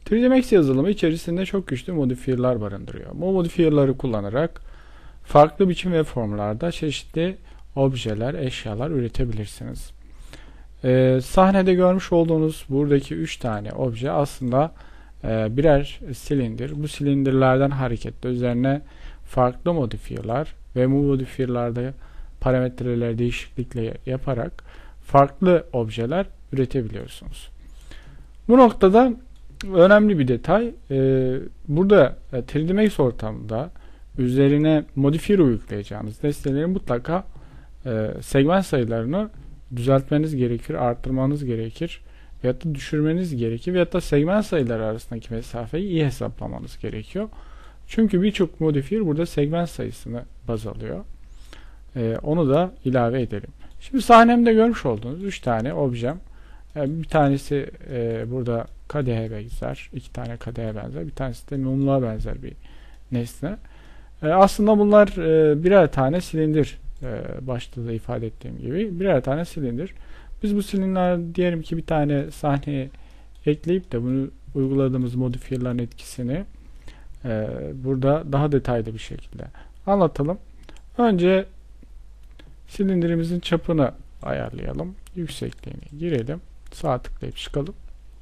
3D Max yazılımı içerisinde çok güçlü modifier'lar barındırıyor. Bu modifier'ları kullanarak farklı biçim ve formlarda çeşitli objeler, eşyalar üretebilirsiniz. Sahnede görmüş olduğunuz buradaki 3 tane obje aslında birer silindir. Bu silindirlerden hareketle üzerine farklı modifier'lar ve bu modifier'larda parametreler değişiklikle yaparak farklı objeler üretebiliyorsunuz. Bu noktada önemli bir detay. Burada 3D Max ortamında üzerine modifier uygulayacağımız nesnelerin mutlaka segment sayılarını düzeltmeniz gerekir, arttırmanız gerekir veyahut da düşürmeniz gerekir veyahut da segment sayıları arasındaki mesafeyi iyi hesaplamanız gerekiyor. Çünkü birçok modifier burada segment sayısını baz alıyor. Onu da ilave edelim. Şimdi sahnemde görmüş olduğunuz 3 tane objem. Bir tanesi burada kadehe benzer, 2 tane kadehe benzer, bir tanesi de mumluğa benzer bir nesne. Aslında bunlar birer tane silindir. Başta da ifade ettiğim gibi birer tane silindir. Biz bu silindirler diyelim ki bir tane sahneye ekleyip de bunu uyguladığımız modifier'ların etkisini burada daha detaylı bir şekilde anlatalım. Önce silindirimizin çapını ayarlayalım. Yüksekliğini girelim. Sağ tıklayıp çıkalım.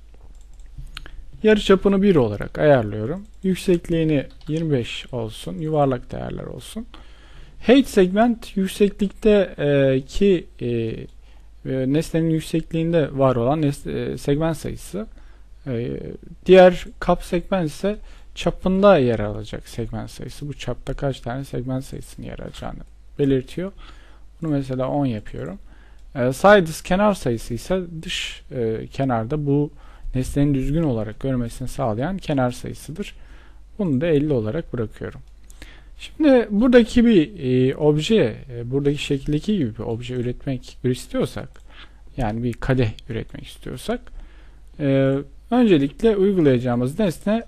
Yarıçapını 1 olarak ayarlıyorum. Yüksekliğini 25 olsun. Yuvarlak değerler olsun. Height segment yükseklikte ki nesnenin yüksekliğinde var olan segment sayısı. Diğer kap segment ise çapında yer alacak segment sayısı. Bu çapta kaç tane segment sayısının yer alacağını belirtiyor. Bunu mesela 10 yapıyorum. Sides kenar sayısı ise dış kenarda bu nesnenin düzgün olarak görmesini sağlayan kenar sayısıdır. Bunu da 50 olarak bırakıyorum. Şimdi buradaki bir obje, buradaki şekildeki gibi bir obje üretmek istiyorsak, yani bir kadeh üretmek istiyorsak, öncelikle uygulayacağımız nesne,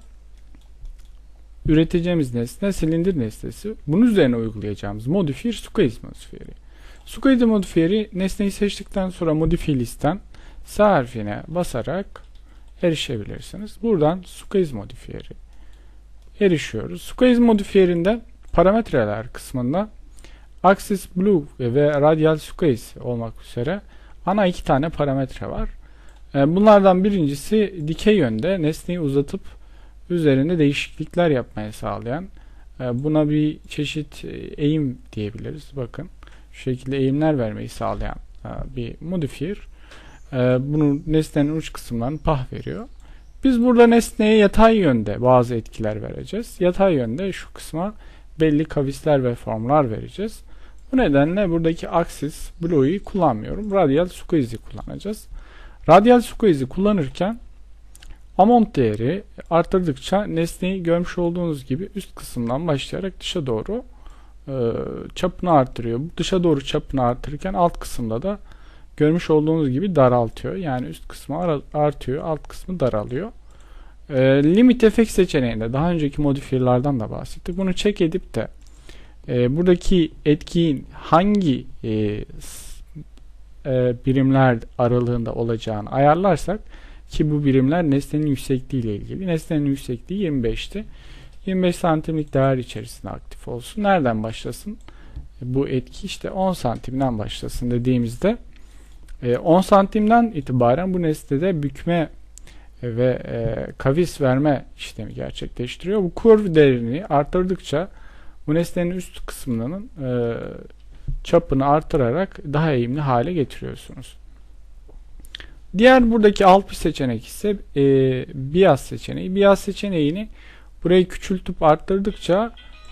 üreteceğimiz nesne silindir nesnesi. Bunun üzerine uygulayacağımız modifier squeeze modifieri. Squeeze modifieri nesneyi seçtikten sonra modify listen S harfine basarak erişebilirsiniz. Buradan squeeze modifieri erişiyoruz. Squeeze modifierinde parametreler kısmında axis blue ve radial squeeze olmak üzere ana 2 tane parametre var. Bunlardan birincisi dikey yönde nesneyi uzatıp üzerinde değişiklikler yapmayı sağlayan, buna bir çeşit eğim diyebiliriz. Bakın şu şekilde eğimler vermeyi sağlayan bir modifier. Bunu nesnenin uç kısımlarını pah veriyor. Biz burada nesneye yatay yönde bazı etkiler vereceğiz. Yatay yönde şu kısma belli kavisler ve formlar vereceğiz. Bu nedenle buradaki axis blue'yu kullanmıyorum. Radial squeeze'i kullanacağız. Radial squeeze'i kullanırken amount değeri arttırdıkça nesneyi görmüş olduğunuz gibi üst kısımdan başlayarak dışa doğru çapını arttırıyor. Dışa doğru çapını arttırırken alt kısımda da görmüş olduğunuz gibi daraltıyor. Yani üst kısmı artıyor, alt kısmı daralıyor. Limit effect seçeneğinde daha önceki modifier'lardan da bahsettik. Bunu check edip de buradaki etkiyi hangi birimler aralığında olacağını ayarlarsak, ki bu birimler nesnenin yüksekliği ile ilgili. Nesnenin yüksekliği 25'ti. 25 santimlik değer içerisinde aktif olsun. Nereden başlasın? Bu etki işte 10 santimden başlasın dediğimizde 10 santimden itibaren bu nesnede bükme ve kavis verme işlemi gerçekleştiriyor. Bu curve değerini arttırdıkça bu nesnenin üst kısmının çapını artırarak daha eğimli hale getiriyorsunuz. Diğer buradaki alt bir seçenek ise bias seçeneği. Bias seçeneğini burayı küçültüp arttırdıkça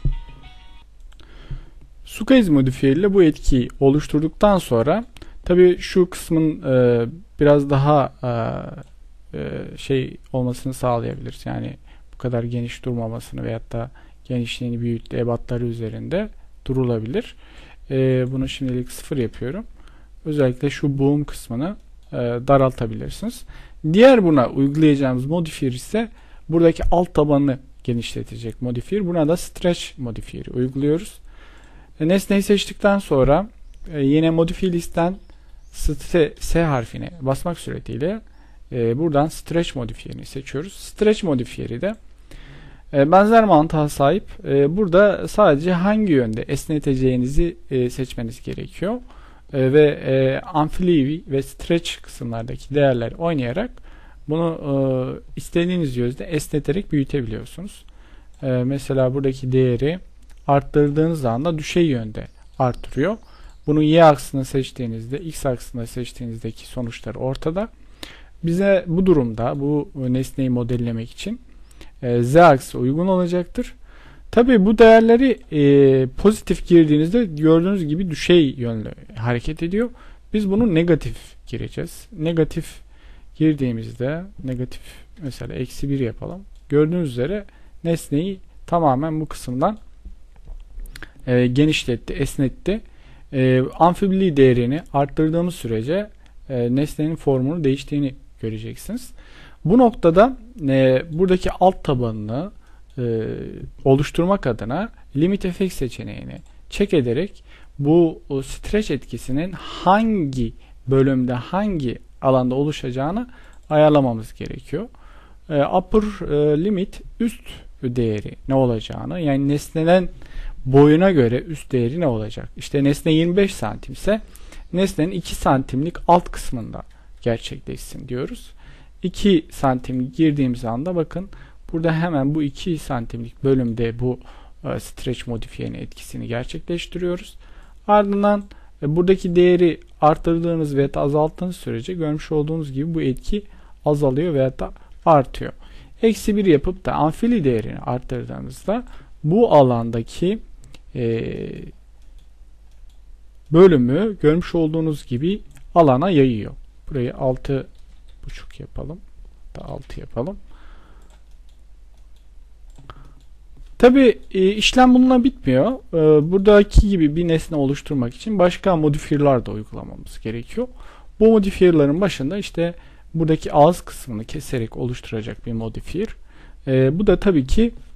squeeze modifier ile bu etkiyi oluşturduktan sonra tabii şu kısmın biraz daha şey olmasını sağlayabiliriz. Yani bu kadar geniş durmamasını veyahut da genişliğini büyüttü ebatları üzerinde durulabilir. Bunu şimdilik 0 yapıyorum. Özellikle şu boom kısmını daraltabilirsiniz. Diğer buna uygulayacağımız modifier ise buradaki alt tabanını genişletecek modifier. Buna da stretch modifieri uyguluyoruz. Nesneyi seçtikten sonra yine modify listen S harfine basmak suretiyle buradan stretch modifiyerini seçiyoruz. Stretch modifiyeri de benzer mantığa sahip. Burada sadece hangi yönde esneteceğinizi seçmeniz gerekiyor. Ve amfili ve stretch kısımlardaki değerleri oynayarak bunu istediğiniz yönde esneterek büyütebiliyorsunuz. Mesela buradaki değeri arttırdığınız anda düşey yönde arttırıyor. Bunu y aksını seçtiğinizde, x aksını seçtiğinizdeki sonuçlar ortada. Bize bu durumda bu nesneyi modellemek için z aksı uygun olacaktır. Tabii bu değerleri pozitif girdiğinizde gördüğünüz gibi düşey yönlü hareket ediyor. Biz bunu negatif gireceğiz. Negatif girdiğimizde negatif mesela -1 yapalım. Gördüğünüz üzere nesneyi tamamen bu kısımdan genişletti, esnetti. Amfibili değerini arttırdığımız sürece nesnenin formunu değiştiğini göreceksiniz. Bu noktada buradaki alt tabanını oluşturmak adına limit effect seçeneğini check ederek bu stretch etkisinin hangi bölümde, hangi alanda oluşacağını ayarlamamız gerekiyor. Upper limit üst değeri ne olacağını, yani nesnenin boyuna göre üst değeri ne olacak? İşte nesne 25 santim ise nesnenin 2 santimlik alt kısmında gerçekleşsin diyoruz. 2 santim girdiğimiz anda bakın burada hemen bu 2 santimlik bölümde bu stretch modifiyenin etkisini gerçekleştiriyoruz. Ardından buradaki değeri arttırdığınız veya azalttığınız sürece görmüş olduğunuz gibi bu etki azalıyor veya da artıyor. -1 yapıp da amfili değerini arttırdığımızda bu alandaki bölümü görmüş olduğunuz gibi alana yayıyor. Burayı 6,5 yapalım. Da 6 yapalım. Tabi işlem bununla bitmiyor. Buradaki gibi bir nesne oluşturmak için başka modifier'lar da uygulamamız gerekiyor. Bu modifier'ların başında işte buradaki ağız kısmını keserek oluşturacak bir modifier. Bu da tabii ki